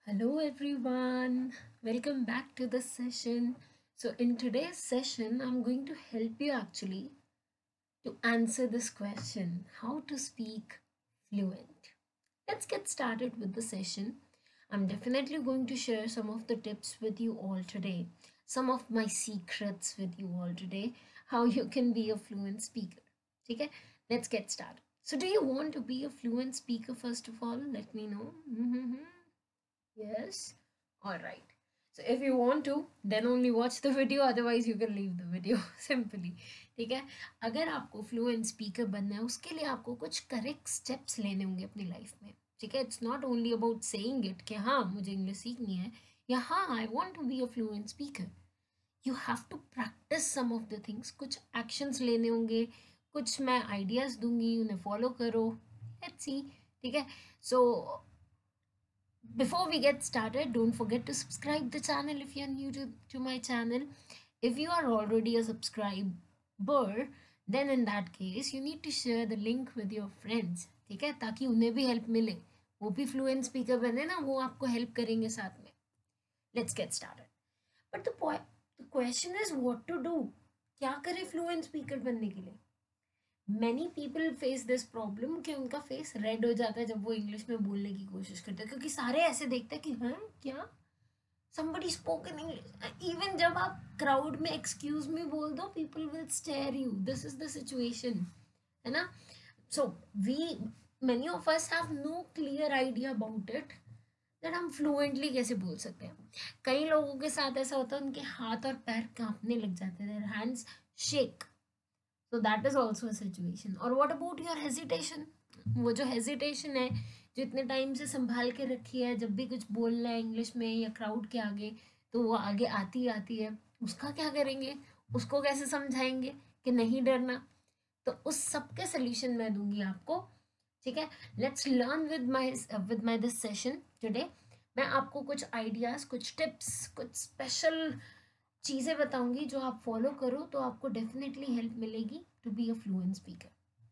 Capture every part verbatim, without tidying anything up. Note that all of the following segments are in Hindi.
Hello everyone, welcome back to the session. So, in today's session, I'm going to help you actually to answer this question, how to speak fluent. Let's get started with the session. I'm definitely going to share some of the tips with you all today, some of my secrets with you all today, how you can be a fluent speaker. Okay, let's get started. So, do you want to be a fluent speaker first of all? Let me know. Mm-hmm. Yes. All right. So if you want to, then only watch the video. Otherwise, you can leave the video simply. ठीक है. अगर आपको फ्लुएंट स्पीकर बनना है, उसके लिए आपको कुछ करेक्ट स्टेप्स लेने होंगे अपनी लाइफ में. ठीक है. It's not only about saying it कि हाँ मुझे इंग्लिश सीखनी है या हाँ I want to be a fluent speaker. You have to practice some of the things. कुछ एक्शंस लेने होंगे, कुछ मैं आइडियाज दूंगी, उन्हें फॉलो करो. Let's see. ठीक है. सो before we get started, don't forget to subscribe the channel if you're new to, to my channel. If you are already a subscriber, then in that case you need to share the link with your friends. ठीक है, ताकि उन्हें भी हेल्प मिले, वो भी फ्लुएंट स्पीकर बने ना, वो आपको हेल्प करेंगे साथ में. Let's get started. But the the question is what to do. क्या करें फ्लुएंट स्पीकर बनने के लिए. Many people face this problem कि उनका फेस रेड हो जाता है जब वो इंग्लिश में बोलने की कोशिश करते हैं, क्योंकि सारे ऐसे देखते हैं कि हाँ क्या somebody spoken English. Even जब आप क्राउड में एक्सक्यूज मी बोल दो, people will stare you. This is the situation, है ना. So we many of us have no clear idea about it that हम फ्लुएंटली कैसे बोल सकते हैं. कई लोगों के साथ ऐसा होता है, उनके हाथ और पैर कांपने लग जाते हैं, their hands shake. So that is also a situation. और what about your hesitation? वो जो hesitation है, जो इतने टाइम से संभाल के रखी है, जब भी कुछ बोलना है इंग्लिश में या क्राउड के आगे तो वो आगे आती ही आती है, उसका क्या करेंगे, उसको कैसे समझाएंगे कि नहीं डरना. तो उस सब के सोल्यूशन मैं दूंगी आपको. ठीक है. Let's learn with my with my this session today. मैं आपको कुछ आइडियाज, कुछ टिप्स, कुछ स्पेशल चीज़ें बताऊंगी जो आप फॉलो करो तो आपको डेफिनेटली हेल्प मिलेगी to be a fluent speaker.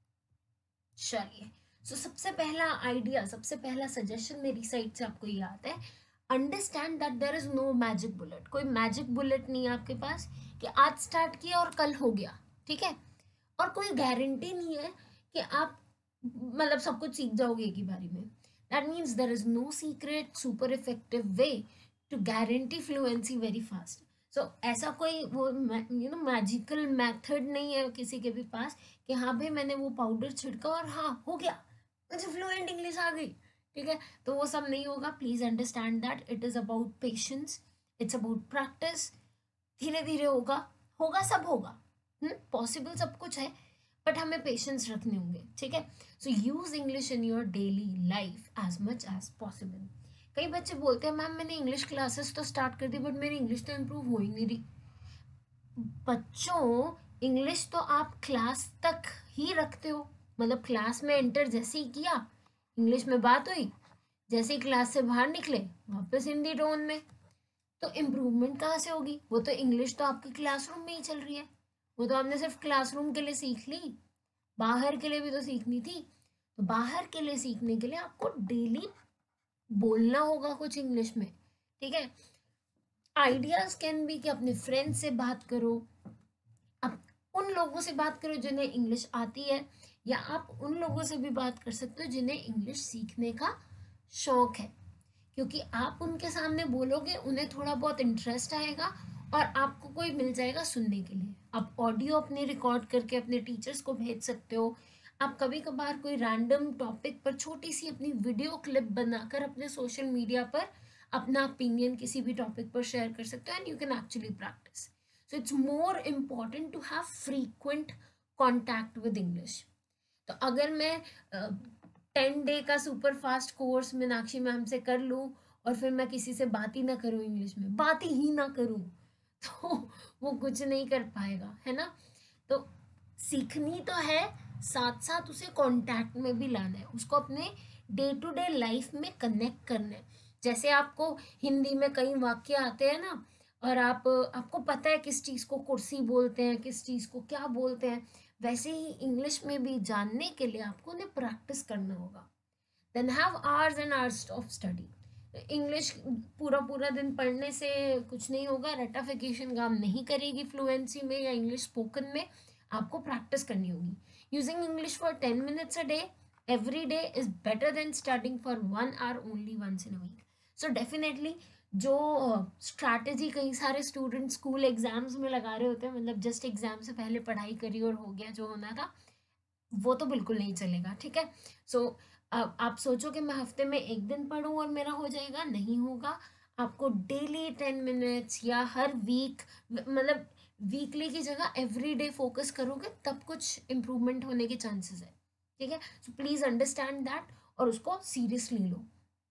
चलिए. सो सबसे पहला आइडिया, सबसे पहला सजेशन मेरी साइड से आपको ये आता है, understand that there is no magic bullet. कोई मैजिक बुलेट नहीं है आपके पास कि आज स्टार्ट किया और कल हो गया. ठीक है. और कोई गारंटी नहीं है कि आप मतलब सब कुछ सीख जाओगे एक ही बारी में. That means there is no secret super effective way to guarantee fluency very fast. So so, ऐसा कोई वो यू नो मैजिकल मेथड नहीं है किसी के भी पास कि हाँ भाई मैंने वो पाउडर छिड़का और हाँ हो गया, मुझे फ्लुएंट इंग्लिश आ गई. ठीक है. तो वो सब नहीं होगा. Please understand that it is about patience, it's about practice. धीरे धीरे होगा, होगा सब होगा. पॉसिबल सब कुछ है, बट हमें पेशेंस रखने होंगे. ठीक है. So use English in your daily life as much as possible. कई बच्चे बोलते हैं मैम मैंने इंग्लिश क्लासेस तो स्टार्ट कर दी बट मेरी इंग्लिश तो इम्प्रूव हो ही नहीं रही. बच्चों, इंग्लिश तो आप क्लास तक ही रखते हो. मतलब क्लास में एंटर जैसे ही किया, इंग्लिश में बात हुई, जैसे ही क्लास से बाहर निकले वापस हिंदी टोन में. तो इम्प्रूवमेंट कहाँ से होगी. वो तो इंग्लिश तो आपके क्लासरूम में ही चल रही है. वो तो आपने सिर्फ क्लासरूम के लिए सीख ली, बाहर के लिए भी तो सीखनी थी. तो बाहर के लिए सीखने के लिए आपको डेली बोलना होगा कुछ इंग्लिश में. ठीक है. आइडियाज कैन बी कि अपने फ्रेंड से बात करो, आप उन लोगों से बात करो जिन्हें इंग्लिश आती है, या आप उन लोगों से भी बात कर सकते हो जिन्हें इंग्लिश सीखने का शौक है. क्योंकि आप उनके सामने बोलोगे, उन्हें थोड़ा बहुत इंटरेस्ट आएगा और आपको कोई मिल जाएगा सुनने के लिए. आप ऑडियो अपने रिकॉर्ड करके अपने टीचर्स को भेज सकते हो. आप कभी कभार कोई रैंडम टॉपिक पर छोटी सी अपनी वीडियो क्लिप बनाकर अपने सोशल मीडिया पर अपना ओपिनियन किसी भी टॉपिक पर शेयर कर सकते हो, and you can actually practise. So it's more important to have frequent contact with English. तो अगर मैं टेन डे का super fast course Meenakshi ma'am से कर लूँ और फिर मैं किसी से बात ही ना करूँ इंग्लिश में, बात ही ना करूँ, तो वो कुछ नहीं कर पाएगा, है ना. तो सीखनी तो है, साथ साथ उसे कांटेक्ट में भी लाना है, उसको अपने डे टू डे लाइफ में कनेक्ट करना है. जैसे आपको हिंदी में कई वाक्य आते हैं ना, और आप आपको पता है किस चीज़ को कुर्सी बोलते हैं, किस चीज़ को क्या बोलते हैं, वैसे ही इंग्लिश में भी जानने के लिए आपको उन्हें प्रैक्टिस करना होगा. Then have hours and hours of study. English पूरा पूरा दिन पढ़ने से कुछ नहीं होगा, रटाफिकेशन काम नहीं करेगी फ्लुएंसी में या इंग्लिश स्पोकन में। आपको प्रैक्टिस करनी होगी। Using English for ten minutes a day every day is better than starting for one hour only once in a week. So definitely जो स्ट्रैटेजी कई सारे स्टूडेंट स्कूल एग्जाम्स में लगा रहे होते हैं, मतलब जस्ट एग्जाम से पहले पढ़ाई करी और हो गया जो होना था, वो तो बिल्कुल नहीं चलेगा। ठीक है, सो so, अब आप सोचो कि मैं हफ्ते में एक दिन पढूं और मेरा हो जाएगा, नहीं होगा। आपको डेली टेन मिनट्स या हर वीक, मतलब वीकली की जगह एवरी डे फोकस करोगे तब कुछ इम्प्रूवमेंट होने के चांसेस है। ठीक है, सो प्लीज अंडरस्टैंड दैट और उसको सीरियसली लो।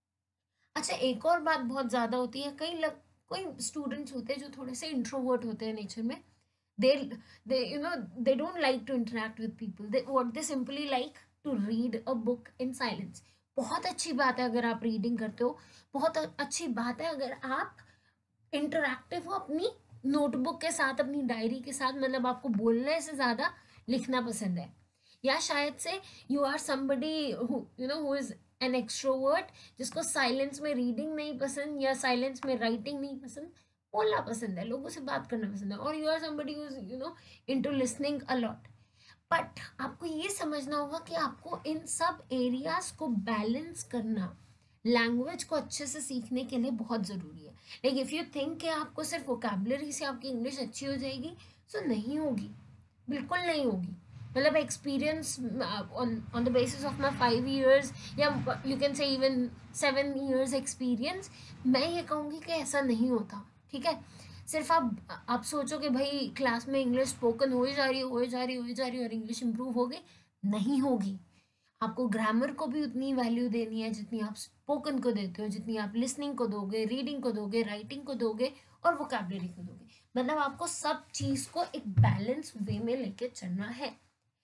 अच्छा, एक और बात बहुत ज़्यादा होती है, कई लग कोई स्टूडेंट्स होते हैं जो थोड़े से इंट्रोवर्ट होते हैं नेचर में। they they you know they don't like to interact with people. They what they simply like to read a book in silence. बहुत अच्छी बात है अगर आप रीडिंग करते हो, बहुत अच्छी बात है अगर आप इंटरैक्टिव हो अपनी नोटबुक के साथ, अपनी डायरी के साथ, मतलब आपको बोलने से ज़्यादा लिखना पसंद है। या शायद say you are somebody you know who is an extrovert, जिसको साइलेंस में रीडिंग नहीं पसंद या साइलेंस में राइटिंग नहीं पसंद, बोलना पसंद है, लोगों से बात करना पसंद है। और you are somebody who is you know into listening a lot. But आपको ये समझना होगा कि आपको इन सब एरियाज को बैलेंस करना लैंग्वेज को अच्छे से सीखने के लिए बहुत ज़रूरी है। लाइक इफ़ यू थिंक कि आपको सिर्फ वोकेबलरी से आपकी इंग्लिश अच्छी हो जाएगी, सो so नहीं होगी, बिल्कुल नहीं होगी। मतलब experience on on the basis of my five years या you can say even seven years experience, मैं ये कहूँगी कि ऐसा नहीं होता। ठीक है, सिर्फ आप आप सोचो कि भाई क्लास में इंग्लिश स्पोकन हो ही जा रही है, हो ही जा रही है, हो ही जा रही है और इंग्लिश इंप्रूव हो गई, नहीं होगी। आपको ग्रामर को भी उतनी वैल्यू देनी है जितनी आप स्पोकन को देते हो, जितनी आप लिसनिंग को दोगे, रीडिंग को दोगे, राइटिंग को दोगे और वोकैबुलरी को दोगे। मतलब आपको सब चीज़ को एक बैलेंस वे में लेके चलना है।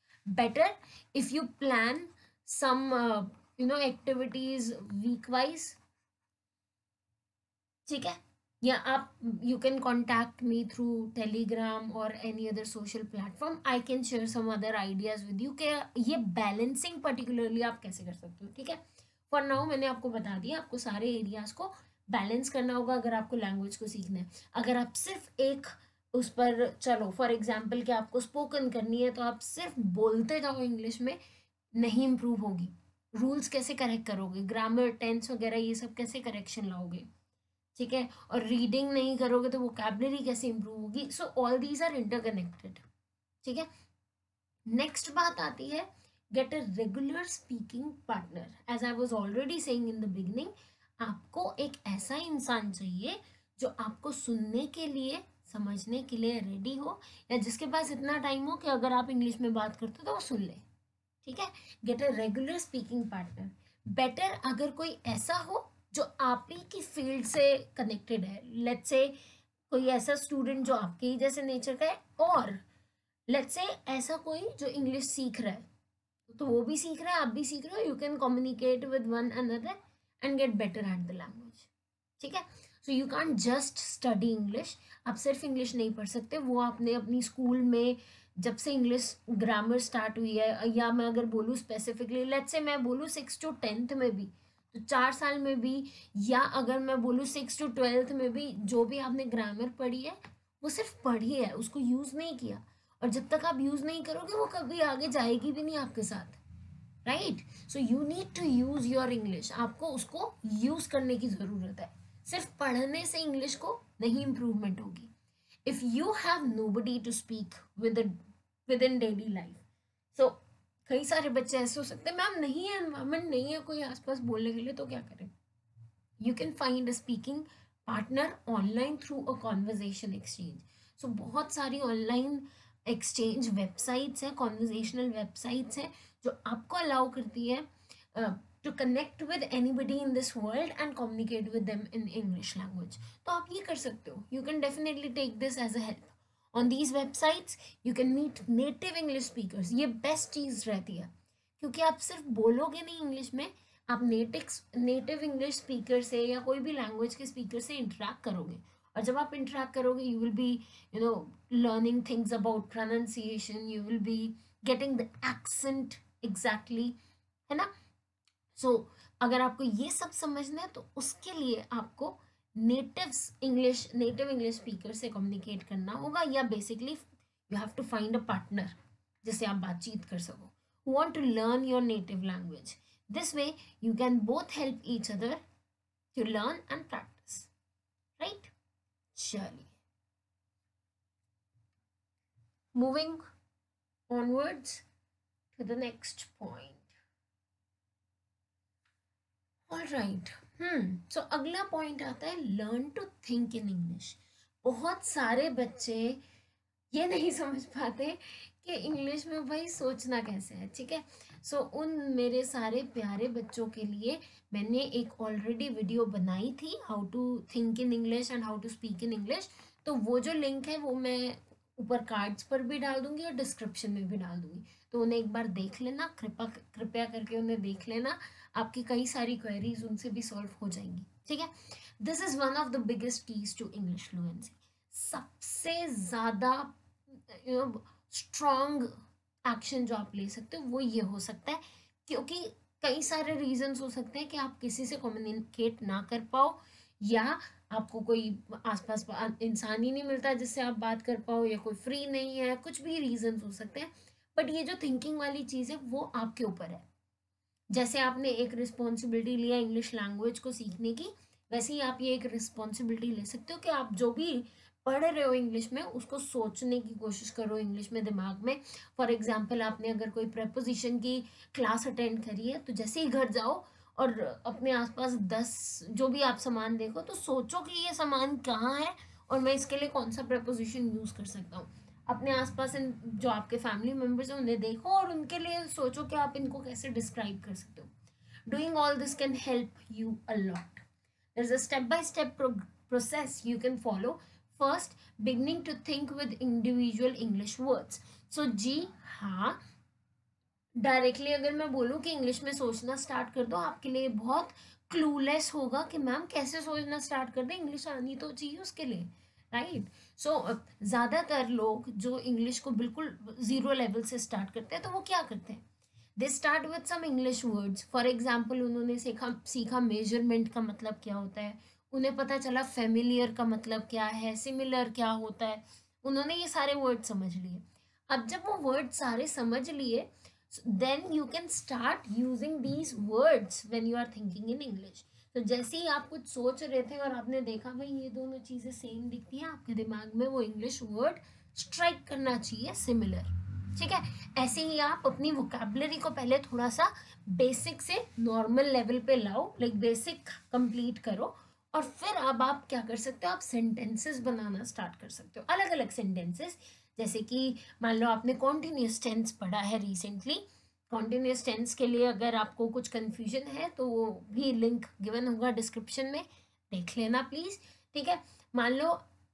Better if you plan some you know activities week wise. ठीक है, या आप you can contact me through Telegram और any other social platform. I can share some other ideas with you कि ये बैलेंसिंग पर्टिकुलरली आप कैसे कर सकते हो। ठीक है, फॉर नाउ मैंने आपको बता दिया, आपको सारे एरियाज को बैलेंस करना होगा अगर आपको लैंग्वेज को सीखना है। अगर आप सिर्फ एक उस पर चलो, फॉर एग्जाम्पल कि आपको स्पोकन करनी है तो आप सिर्फ बोलते जाओ इंग्लिश में, नहीं इम्प्रूव होगी। रूल्स कैसे करेक्ट करोगे, ग्रामर टेंस वगैरह ये सब कैसे करेक्शन लाओगे। ठीक है, और रीडिंग नहीं करोगे तो वोकैबुलरी कैसे इंप्रूव होगी। So all these are interconnected. ठीक है, नेक्स्ट बात आती है get a regular speaking partner. As I was already saying in the beginning, आपको एक ऐसा इंसान चाहिए जो आपको सुनने के लिए, समझने के लिए रेडी हो, या जिसके पास इतना टाइम हो कि अगर आप इंग्लिश में बात करते हो तो वो सुन ले। ठीक है, get a regular speaking partner. Better अगर कोई ऐसा हो जो आप ही की फील्ड से कनेक्टेड है। लेट्स से कोई ऐसा स्टूडेंट जो आपके ही जैसे नेचर का है, और लेट्स से ऐसा कोई जो इंग्लिश सीख रहा है, तो वो भी सीख रहा है, आप भी सीख रहे हो, you can communicate with one another and get better at the language. ठीक है, so you can't just study English. आप सिर्फ इंग्लिश नहीं पढ़ सकते, वो आपने अपनी स्कूल में जब से इंग्लिश ग्रामर स्टार्ट हुई है, या मैं अगर बोलूँ स्पेसिफिकली, लेट्स से मैं बोलूँ सिक्स टू टेंथ में भी, तो चार साल में भी, या अगर मैं बोलूँ सिक्स टू ट्वेल्थ में भी, जो भी आपने ग्रामर पढ़ी है वो सिर्फ पढ़ी है, उसको यूज़ नहीं किया। और जब तक आप यूज़ नहीं करोगे वो कभी आगे जाएगी भी नहीं आपके साथ। Right, so you need to use your English. आपको उसको यूज़ करने की ज़रूरत है। सिर्फ पढ़ने से इंग्लिश को नहीं इम्प्रूवमेंट होगी। If you have nobody to speak with with in daily life, so कई सारे बच्चे ऐसे हो सकते हैं मैम नहीं है एनवायरमेंट, नहीं है कोई आसपास बोलने के लिए, तो क्या करें। You can find a speaking partner online through a conversation exchange. So बहुत सारी ऑनलाइन एक्सचेंज वेबसाइट्स हैं, कॉन्वर्जेशनल वेबसाइट्स हैं जो आपको अलाउ करती है to connect with anybody in this world and communicate with them in English language. तो आप ये कर सकते हो, you can definitely take this as a help. On these websites you can meet native English speakers. ये बेस्ट चीज़ रहती है, क्योंकि आप सिर्फ बोलोगे नहीं इंग्लिश में, आप नेटिव नेटिव इंग्लिश स्पीकर से या कोई भी लैंग्वेज के स्पीकर से इंटरेक्ट करोगे। और जब आप इंटरेक्ट करोगे you will be you know learning things about pronunciation, you will be getting the accent exactly, है ना। सो अगर आपको ये सब समझना है तो उसके लिए आपको native English native English speaker से कम्युनिकेट करना होगा, या basically you have to find a partner जिससे आप बातचीत कर सको, who want to learn your native language. This way you can both help each other to learn and practice, right? Surely. Moving onwards to the next point. All right. हम्म सो अगला पॉइंट आता है learn to think in English. बहुत सारे बच्चे ये नहीं समझ पाते कि इंग्लिश में भाई सोचना कैसे है. ठीक है, सो so, उन मेरे सारे प्यारे बच्चों के लिए मैंने एक ऑलरेडी वीडियो बनाई थी, how to think in English and how to speak in English. तो वो जो लिंक है वो मैं ऊपर कार्ड्स पर भी डाल दूंगी और डिस्क्रिप्शन में भी डाल दूंगी, तो उन्हें एक बार देख लेना, कृपा कृपया करके उन्हें देख लेना. आपकी कई सारी क्वेरीज उनसे भी सॉल्व हो जाएंगी. ठीक है, this is one of the biggest keys to English fluency. सबसे ज़्यादा यू नो स्ट्रॉन्ग एक्शन जो आप ले सकते हो वो ये हो सकता है, क्योंकि कई सारे रीजंस हो सकते हैं कि आप किसी से कम्युनिकेट ना कर पाओ, या आपको कोई आसपास इंसान ही नहीं मिलता जिससे आप बात कर पाओ, या कोई फ्री नहीं है, कुछ भी रीजंस हो सकते हैं. बट ये जो थिंकिंग वाली चीज़ है वो आपके ऊपर है. जैसे आपने एक रिस्पॉन्सिबिलिटी लिया इंग्लिश लैंग्वेज को सीखने की, वैसे ही आप ये एक रिस्पॉन्सिबिलिटी ले सकते हो कि आप जो भी पढ़ रहे हो इंग्लिश में उसको सोचने की कोशिश करो इंग्लिश में दिमाग में. फॉर एग्जांपल आपने अगर कोई प्रेपोजिशन की क्लास अटेंड करी है तो जैसे ही घर जाओ और अपने आसपास दस जो भी आप सामान देखो तो सोचो कि ये सामान कहाँ है और मैं इसके लिए कौन सा प्रेपोजिशन यूज़ कर सकता हूँ. अपने आसपास जो आपके फैमिली मेम्बर्स हैं उन्हें देखो और उनके लिए सोचो कि आप इनको कैसे डिस्क्राइब कर सकते हो. Doing all this can help you a lot. There is a step by step process you can follow. First, beginning to think with individual English words. So जी हाँ, डायरेक्टली अगर मैं बोलूँ कि इंग्लिश में सोचना स्टार्ट कर दो, आपके लिए बहुत क्लूलेस होगा कि मैम कैसे सोचना स्टार्ट कर दें, इंग्लिश आनी तो चाहिए उसके लिए, राइट. सो ज़्यादातर लोग जो इंग्लिश को बिल्कुल ज़ीरो लेवल से स्टार्ट करते हैं तो वो क्या करते हैं, they start with some English words. For example उन्होंने सीखा सीखा मेजरमेंट का मतलब क्या होता है, उन्हें पता चला फेमिलियर का मतलब क्या है, सिमिलर क्या होता है, उन्होंने ये सारे वर्ड समझ लिए. अब जब वो वर्ड सारे समझ लिए, then you can start using these words when you are thinking in English. तो जैसे ही आप कुछ सोच रहे थे और आपने देखा भाई ये दोनों चीज़ें सेम दिखती हैं, आपके दिमाग में वो इंग्लिश वर्ड स्ट्राइक करना चाहिए सिमिलर. ठीक है, ऐसे ही आप अपनी वोकैबुलरी को पहले थोड़ा सा बेसिक से नॉर्मल लेवल पे लाओ, लाइक बेसिक कंप्लीट करो, और फिर अब आप क्या कर सकते हो, आप सेंटेंसेस बनाना स्टार्ट कर सकते हो, अलग अलग सेंटेंसेस. जैसे कि मान लो आपने कॉन्टिन्यूस टेंस पढ़ा है रिसेंटली, कॉन्टिन्यूस टेंस के लिए अगर आपको कुछ कन्फ्यूजन है तो वो भी लिंक गिवन होगा डिस्क्रिप्शन में, देख लेना प्लीज़. ठीक है, मान लो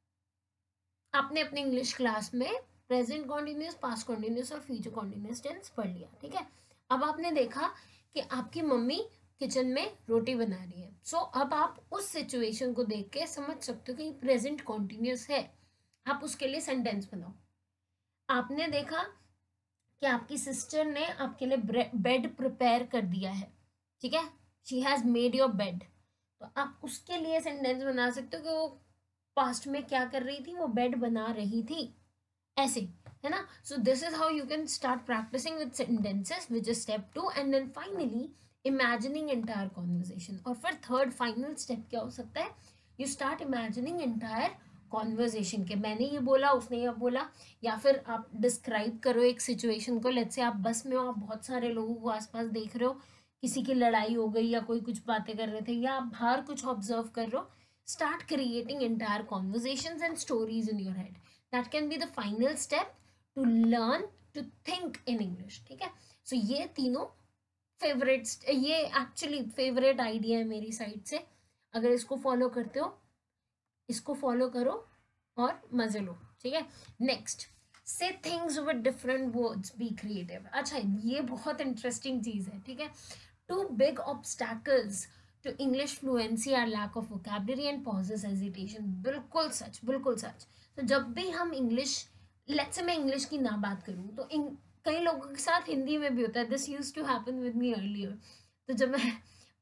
आपने अपने इंग्लिश क्लास में प्रेजेंट कॉन्टिन्यूस, पास्ट कॉन्टिन्यूस और फ्यूचर कॉन्टिन्यूस टेंस पढ़ लिया. ठीक है, अब आपने देखा कि आपकी मम्मी किचन में रोटी बना रही है. सो so, अब आप उस सिचुएशन को देख के समझ सकते हो कि प्रेजेंट कॉन्टिन्यूस है, आप उसके लिए सेंटेंस बनाओ. आपने देखा कि आपकी सिस्टर ने आपके लिए बेड प्रिपेयर कर दिया है. ठीक है, she has made your bed, तो आप उसके लिए सेंटेंस बना सकते हो कि वो पास्ट में क्या कर रही थी, वो बेड बना रही थी, ऐसे, है ना. So this is how you can start practising with sentences, which is step two. And then finally imagining entire conversation. और फिर थर्ड फाइनल स्टेप क्या हो सकता है, you start imagining entire conversation के, मैंने ये बोला उसने ये बोला, या फिर आप डिस्क्राइब करो एक सिचुएशन को. लेट्स से आप बस में हो, आप बहुत सारे लोगों को आसपास देख रहे हो, किसी की लड़ाई हो गई या कोई कुछ बातें कर रहे थे, या आप बाहर कुछ ऑब्जर्व कर रहे हो. Start creating entire conversations and stories in your head. That can be the final step to learn to think in English. ठीक है, सो ये तीनों फेवरेट, ये एक्चुअली फेवरेट आइडिया है मेरी साइड से. अगर इसको फॉलो करते हो, इसको फॉलो करो और मजे लो. ठीक है, next, say things with different words, be creative. अच्छा, ये बहुत इंटरेस्टिंग चीज़ है. ठीक है, two big obstacles to English fluency are lack of vocabulary and pauses, hesitation. बिल्कुल सच, बिल्कुल सच. तो जब भी हम इंग्लिश, लेट्स से मैं इंग्लिश की ना बात करूँ तो कई लोगों के साथ हिंदी में भी होता है. This used to happen with me earlier. तो जब मैं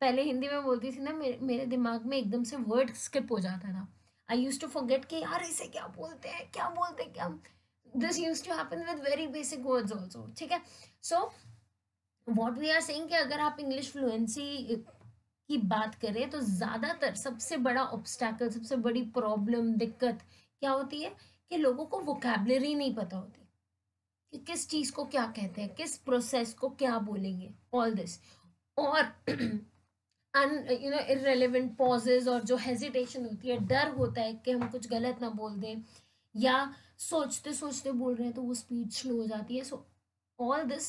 पहले हिंदी में बोलती थी ना, मेरे मेरे दिमाग में एकदम से वर्ड स्किप हो जाता था. आई यूज टू फॉरगेट कि यार इसे क्या बोलते हैं, क्या बोलते हैं, क्या. This use to happen with very basic words also. ठीक है. So what we are saying कि अगर आप इंग्लिश फ्लुएंसी की बात करें तो ज़्यादातर सबसे बड़ा ऑब्स्टैकल, सबसे बड़ी प्रॉब्लम, दिक्कत क्या होती है कि लोगों को वोकैबलरी नहीं पता होती कि किस चीज़ को क्या कहते हैं, किस प्रोसेस को क्या बोलेंगे, ऑल दिस. और um you know irrelevant pauses, और जो हेजिटेशन होती है, डर होता है कि हम कुछ गलत ना बोल दें, या सोचते सोचते बोल रहे हैं तो वो स्पीड स्लो हो जाती है. सो ऑल दिस,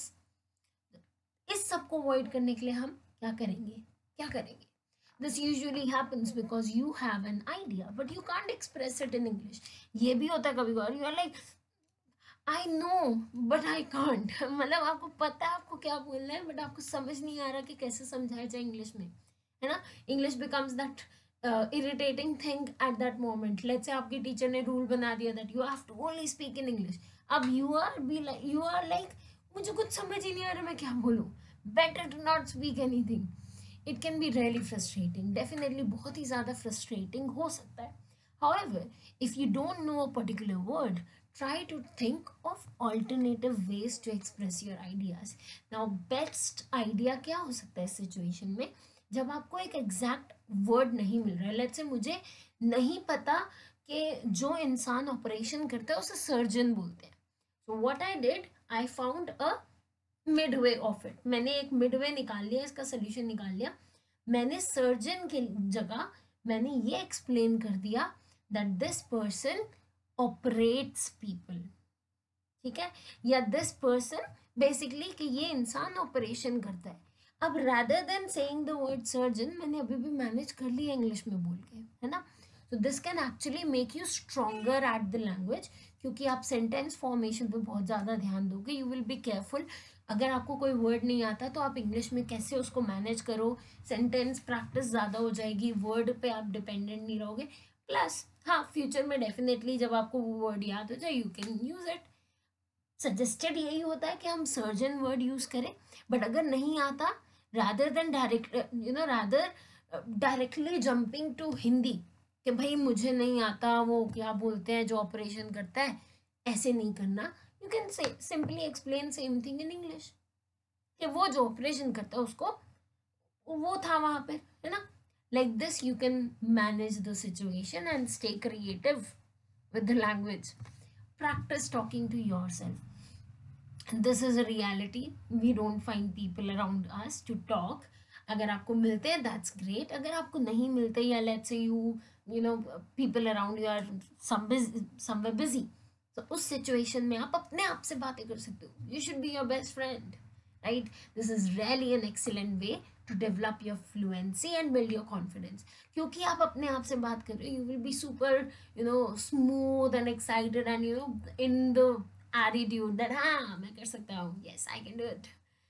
इस सब को अवॉइड करने के लिए हम क्या करेंगे, क्या करेंगे. This usually happens because you have an idea but you can't express it in English. ये भी होता है कभी कभार, you are like I know but I can't. मतलब आपको पता है आपको क्या बोलना है, बट आपको समझ नहीं आ रहा कि कैसे समझाया जाए इंग्लिश में, है ना. English becomes that irritating thing at that moment. Let's say आपकी टीचर ने रूल बना दिया that you have to only speak in English. अब you are be like, you are like मुझे कुछ समझ ही नहीं आ रहा मैं क्या बोलूँ. Better to not speak anything. It can be really frustrating, definitely बहुत ही ज़्यादा फ्रस्ट्रेटिंग हो सकता है. However, if you don't know a particular word, try to think of alternative ways to express your ideas. Now, best idea क्या हो सकता है इस सिचुएशन में, जब आपको एक एग्जैक्ट वर्ड नहीं मिल रहा है. लेट्स से मुझे नहीं पता कि जो इंसान ऑपरेशन करता है उसे सर्जन बोलते हैं. So what I did, I found a midway of it. मैंने एक मिडवे निकाल लिया, इसका सोल्यूशन निकाल लिया. मैंने सर्जन के जगह मैंने ये एक्सप्लेन कर दिया that this person operates people. ठीक है. या दिस पर्सन बेसिकली कि ये इंसान ऑपरेशन करता है. अब rather than saying the word surgeon, मैंने अभी भी मैनेज कर लिया इंग्लिश में बोल के, है ना. So this can actually make you stronger at the language, क्योंकि आप सेंटेंस फॉर्मेशन पे बहुत ज़्यादा ध्यान दोगे. You will be careful. अगर आपको कोई वर्ड नहीं आता तो आप इंग्लिश में कैसे उसको मैनेज करो. सेंटेंस प्रैक्टिस ज़्यादा हो जाएगी, वर्ड पे आप डिपेंडेंट नहीं रहोगे. प्लस हाँ, फ्यूचर में डेफिनेटली जब आपको वो वर्ड याद हो जाए you can use it. Suggested यही होता है कि हम सर्जन वर्ड यूज़ करें. बट अगर नहीं आता, rather than direct you know rather directly jumping to Hindi कि भाई मुझे नहीं आता वो क्या बोलते हैं जो ऑपरेशन करता है, ऐसे नहीं करना. You can say simply explain same thing in English कि वो जो ऑपरेशन करता है उसको वो था वहाँ पे, है ना. Like this you can manage the situation and stay creative with the language. Practice talking to yourself. This is a reality. We don't find people around us to talk. अगर आपको मिलते हैं that's great. अगर आपको नहीं मिलते, या let's say you you know people around you are some busy, somewhere busy, तो उस situation में आप अपने आप से बातें कर सकते हो. You should be your best friend, right? This is really an excellent way to develop your fluency and build your confidence. क्योंकि आप अपने आप से बात कर रहे हो, you will be super you know smooth and excited and you know in the attitude that हाँ मैं कर सकता हूँ, yes I can do it.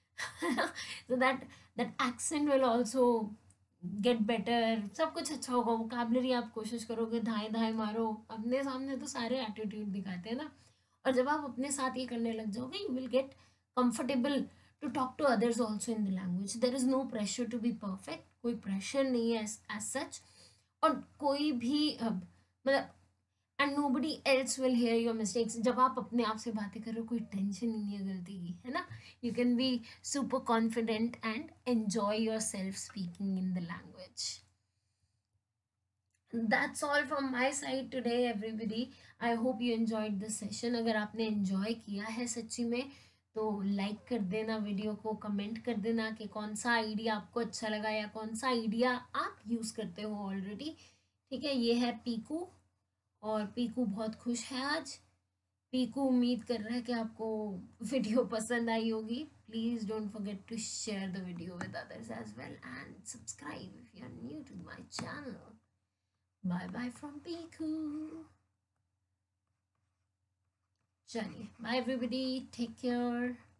So that that accent will also get better. सब कुछ अच्छा होगा. वोकैबलरी आप कोशिश करोगे धाए धाए मारो, अपने सामने तो सारे एटीट्यूड दिखाते हैं ना. और जब आप अपने साथ ये करने लग जाओगे you will get comfortable to talk to others also in the language. There is no pressure to be perfect. कोई pressure नहीं है as, as such. और कोई भी अब मतलब and nobody else will hear your mistakes. जब आप अपने आप से बातें कर रहे हो कोई टेंशन ही नहीं है गलती की, है ना. You can be super confident and enjoy yourself speaking in the language. That's all from my side today everybody. I hope you enjoyed this session. अगर आपने enjoy किया है सच्ची में तो लाइक कर देना वीडियो को, कमेंट कर देना कि कौन सा आइडिया आपको अच्छा लगा या कौन सा आइडिया आप यूज़ करते हो ऑलरेडी. ठीक है. ये है पीकू, और पीकू बहुत खुश है आज. पीकू उम्मीद कर रहा है कि आपको वीडियो पसंद आई होगी. Please don't forget to share the video with others as well and subscribe if you are new to my channel. Bye bye from Piku. चलिए बाय एवरीबॉडी, टेक केयर.